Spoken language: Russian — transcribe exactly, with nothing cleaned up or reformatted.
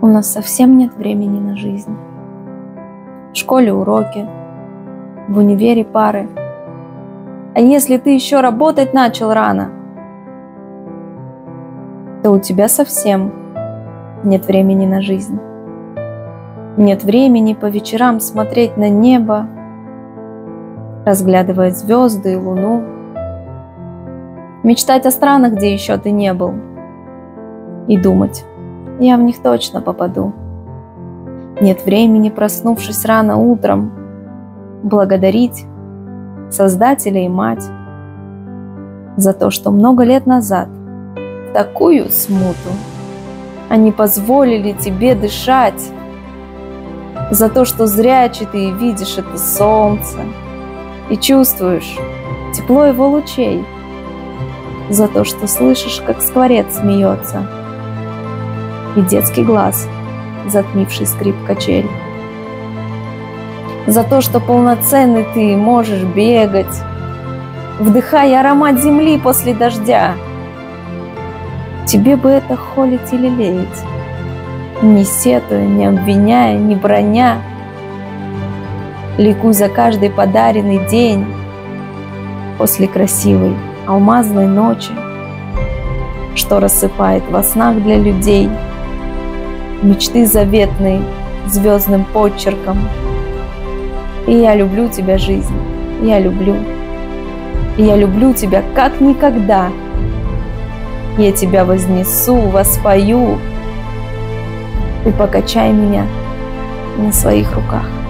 У нас совсем нет времени на жизнь. В школе уроки, в универе пары. А если ты еще работать начал рано, то у тебя совсем нет времени на жизнь. Нет времени по вечерам смотреть на небо, разглядывать звезды и луну, мечтать о странах, где еще ты не был, и думать: я в них точно попаду. Нет времени, проснувшись рано утром, благодарить Создателя и Мать за то, что много лет назад в такую смуту они позволили тебе дышать, за то, что зрячий ты видишь это солнце и чувствуешь тепло его лучей, за то, что слышишь, как скворец смеется, и детский глаз, затмивший скрип качель, за то, что полноценный ты можешь бегать, вдыхая аромат земли после дождя. Тебе бы это холить или лелеять, не сетуя, не обвиняя, не броня. Ликуй за каждый подаренный день после красивой алмазной ночи, что рассыпает во снах для людей мечты заветные звездным почерком. И я люблю тебя, жизнь, я люблю. И я люблю тебя как никогда. Я тебя вознесу, воспою. Ты покачай меня на своих руках.